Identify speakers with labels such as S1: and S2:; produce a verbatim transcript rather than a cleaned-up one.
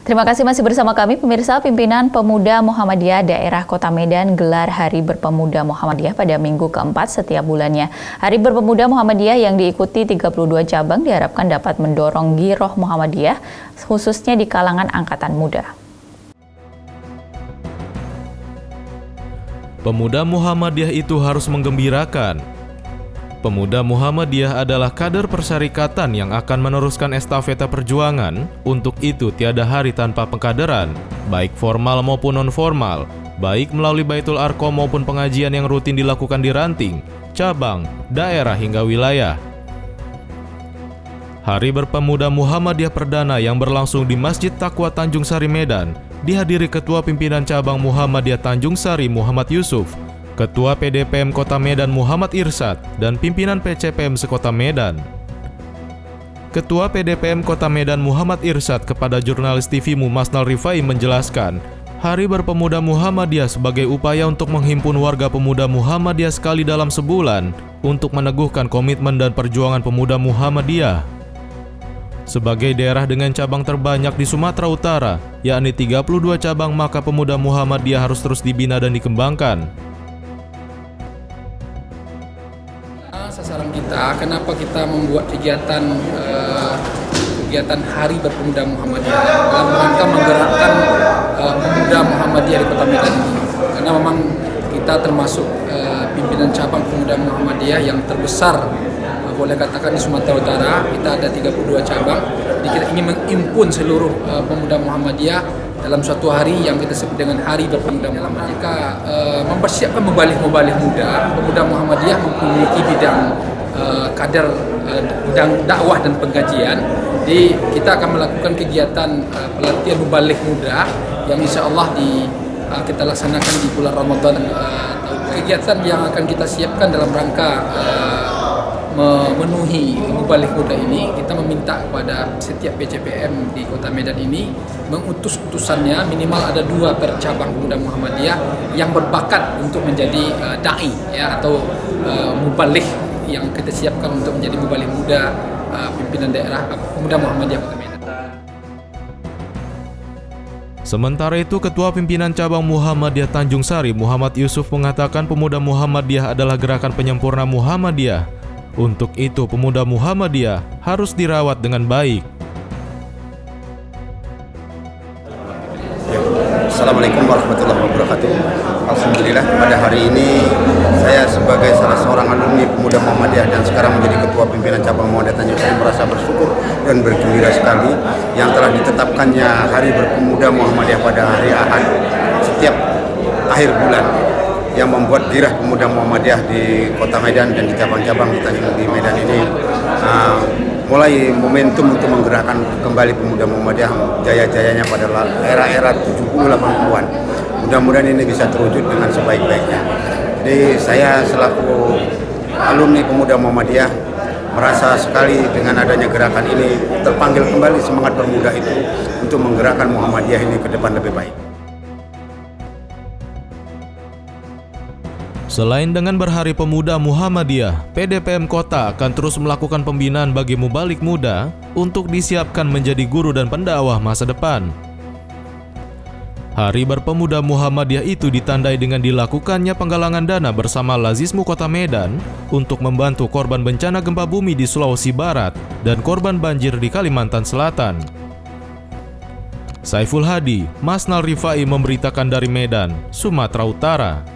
S1: Terima kasih masih bersama kami, pemirsa. Pimpinan Pemuda Muhammadiyah Daerah Kota Medan gelar Hari Berpemuda Muhammadiyah pada minggu keempat setiap bulannya. Hari Berpemuda Muhammadiyah yang diikuti tiga puluh dua cabang diharapkan dapat mendorong giroh Muhammadiyah, khususnya di kalangan angkatan muda.
S2: Pemuda Muhammadiyah itu harus menggembirakan. Pemuda Muhammadiyah adalah kader persyarikatan yang akan meneruskan estafeta perjuangan. Untuk itu tiada hari tanpa pengkaderan, baik formal maupun non-formal, baik melalui Baitul Arqam maupun pengajian yang rutin dilakukan di ranting, cabang, daerah hingga wilayah. Hari Berpemuda Muhammadiyah Perdana yang berlangsung di Masjid Taqwa Tanjung Sari Medan dihadiri Ketua Pimpinan Cabang Muhammadiyah Tanjung Sari Muhammad Yusuf, Ketua P D P M Kota Medan Muhammad Irsad, dan pimpinan P C P M Sekota Medan. Ketua P D P M Kota Medan Muhammad Irsad kepada jurnalis T V-mu Masnal Rifai menjelaskan, Hari Berpemuda Muhammadiyah sebagai upaya untuk menghimpun warga pemuda Muhammadiyah sekali dalam sebulan untuk meneguhkan komitmen dan perjuangan pemuda Muhammadiyah. Sebagai daerah dengan cabang terbanyak di Sumatera Utara, yakni tiga puluh dua cabang, maka pemuda Muhammadiyah harus terus dibina dan dikembangkan.
S3: Sasaran kita, kenapa kita membuat kegiatan uh, kegiatan Hari Berpemuda Muhammadiyah dalam rangka menggerakkan uh, pemuda Muhammadiyah di Kota Medan ini. Karena memang kita termasuk uh, pimpinan cabang pemuda Muhammadiyah yang terbesar, uh, boleh katakan di Sumatera Utara. Kita ada tiga puluh dua cabang. Jadi kita ingin mengimpun seluruh uh, pemuda Muhammadiyah dalam suatu hari yang kita sebut dengan Hari Berpemuda Muhammadiyah. Jika uh, mempersiapkan mubalih-mubalih muda, pemuda Muhammadiyah memiliki bidang uh, kader, uh, bidang dakwah dan pengajian. Jadi kita akan melakukan kegiatan uh, pelatihan mubalih muda yang insya Allah di, uh, kita laksanakan di bulan Ramadan. Uh, kegiatan yang akan kita siapkan dalam rangka uh, memenuhi mubalih muda ini, kita meminta kepada setiap P C P M di Kota Medan ini mengutus utusannya minimal ada dua per cabang pemuda Muhammadiyah yang berbakat untuk menjadi uh, dai ya, atau uh, mubalih yang kita siapkan untuk menjadi mubalih muda uh, pimpinan daerah uh, pemuda Muhammadiyah Kota Medan.
S2: Sementara itu, Ketua Pimpinan Cabang Muhammadiyah Tanjung Sari Muhammad Yusuf mengatakan pemuda Muhammadiyah adalah gerakan penyempurna Muhammadiyah. Untuk itu, pemuda Muhammadiyah harus dirawat dengan baik.
S4: Assalamualaikum warahmatullahi wabarakatuh. Alhamdulillah, pada hari ini saya sebagai salah seorang alumni pemuda Muhammadiyah dan sekarang menjadi Ketua Pimpinan Cabang Muhammadiyah Tanjung Sari merasa bersyukur dan bergembira sekali yang telah ditetapkannya Hari Berpemuda Muhammadiyah pada hari Ahad setiap akhir bulan, yang membuat girah pemuda Muhammadiyah di Kota Medan dan di cabang-cabang di Tanjung di Medan ini uh, mulai momentum untuk menggerakkan kembali pemuda Muhammadiyah jaya-jayanya pada era-era tujuh puluh delapan puluhan. Mudah-mudahan ini bisa terwujud dengan sebaik-baiknya. Jadi saya selaku alumni pemuda Muhammadiyah merasa sekali dengan adanya gerakan ini terpanggil kembali semangat bermuda itu untuk menggerakkan Muhammadiyah ini ke depan lebih baik.
S2: Selain dengan berhari pemuda Muhammadiyah, P D P M Kota akan terus melakukan pembinaan bagi mubalik muda untuk disiapkan menjadi guru dan pendakwah masa depan. Hari Berpemuda Muhammadiyah itu ditandai dengan dilakukannya penggalangan dana bersama Lazismu Kota Medan untuk membantu korban bencana gempa bumi di Sulawesi Barat dan korban banjir di Kalimantan Selatan. Saiful Hadi, Masnal Rifai memberitakan dari Medan, Sumatera Utara.